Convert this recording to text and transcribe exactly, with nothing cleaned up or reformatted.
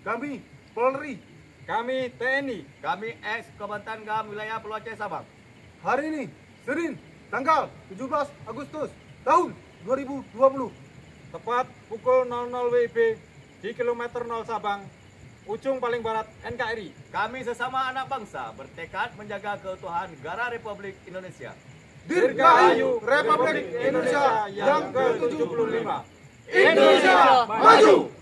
Kami Polri. Kami T N I. Kami ex Komandan Gam Wilayah Pulau Aceh Sabang. Hari ini, Senin, tanggal tujuh belas Agustus tahun dua ribu dua puluh. Tepat pukul nol nol W I B di kilometer nol Sabang, ujung paling barat N K R I. Kami sesama anak bangsa bertekad menjaga keutuhan negara Republik Indonesia. Dirgahayu Republik Indonesia yang ke tujuh puluh lima. Indonesia maju!